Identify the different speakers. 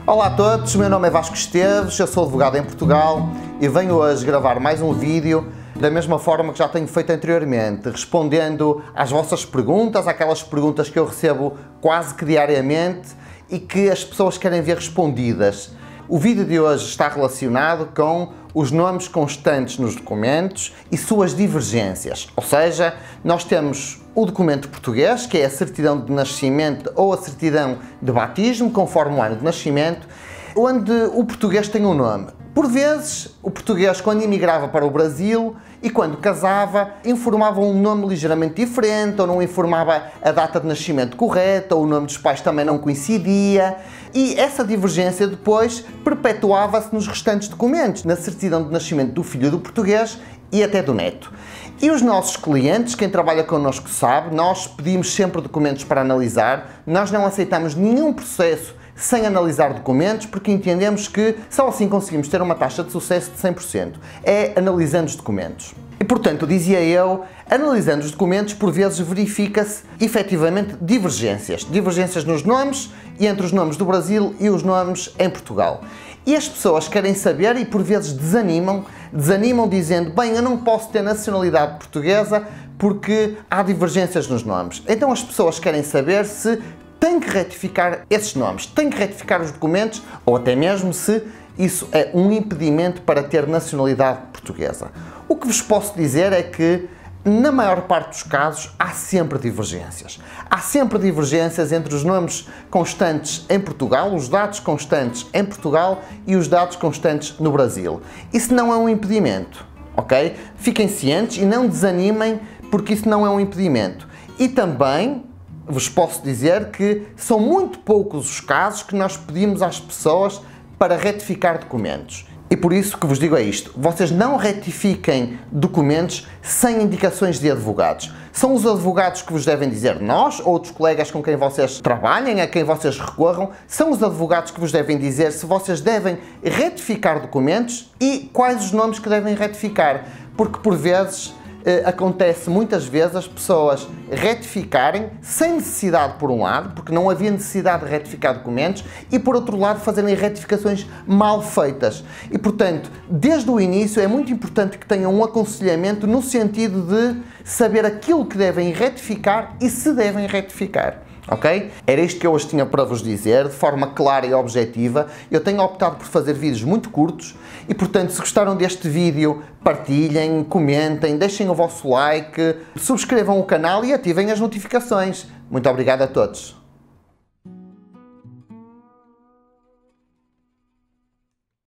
Speaker 1: Olá a todos, o meu nome é Vasco Esteves, eu sou advogado em Portugal e venho hoje gravar mais um vídeo da mesma forma que já tenho feito anteriormente, respondendo às vossas perguntas, aquelas perguntas que eu recebo quase que diariamente e que as pessoas querem ver respondidas. O vídeo de hoje está relacionado com os nomes constantes nos documentos e suas divergências, ou seja, nós temos o documento português, que é a certidão de nascimento ou a certidão de batismo, conforme o ano de nascimento, onde o português tem um nome. Por vezes, o português, quando emigrava para o Brasil e quando casava, informava um nome ligeiramente diferente, ou não informava a data de nascimento correta, ou o nome dos pais também não coincidia. E essa divergência depois perpetuava-se nos restantes documentos, na certidão de nascimento do filho do português e até do neto. E os nossos clientes, quem trabalha connosco sabe, nós pedimos sempre documentos para analisar, nós não aceitamos nenhum processo sem analisar documentos, porque entendemos que só assim conseguimos ter uma taxa de sucesso de 100%. É analisando os documentos. E portanto, dizia eu, analisando os documentos, por vezes verifica-se efetivamente divergências. Divergências nos nomes e entre os nomes do Brasil e os nomes em Portugal. E as pessoas querem saber e por vezes desanimam dizendo, bem, eu não posso ter nacionalidade portuguesa porque há divergências nos nomes. Então as pessoas querem saber se tem que retificar esses nomes, tem que retificar os documentos ou até mesmo se isso é um impedimento para ter nacionalidade portuguesa. O que vos posso dizer é que na maior parte dos casos há sempre divergências. Há sempre divergências entre os nomes constantes em Portugal, os dados constantes em Portugal e os dados constantes no Brasil. Isso não é um impedimento, ok? Fiquem cientes e não desanimem porque isso não é um impedimento. E também vos posso dizer que são muito poucos os casos que nós pedimos às pessoas para retificar documentos. E por isso que vos digo é isto, vocês não retifiquem documentos sem indicações de advogados. São os advogados que vos devem dizer, nós, ou outros colegas com quem vocês trabalhem, a quem vocês recorram, são os advogados que vos devem dizer se vocês devem retificar documentos e quais os nomes que devem retificar. Porque por vezes acontece muitas vezes as pessoas retificarem sem necessidade por um lado, porque não havia necessidade de retificar documentos, e por outro lado fazerem retificações mal feitas. E portanto, desde o início é muito importante que tenham um aconselhamento no sentido de saber aquilo que devem retificar e se devem retificar. Ok? Era isto que eu hoje tinha para vos dizer, de forma clara e objetiva. Eu tenho optado por fazer vídeos muito curtos e, portanto, se gostaram deste vídeo, partilhem, comentem, deixem o vosso like, subscrevam o canal e ativem as notificações. Muito obrigado a todos.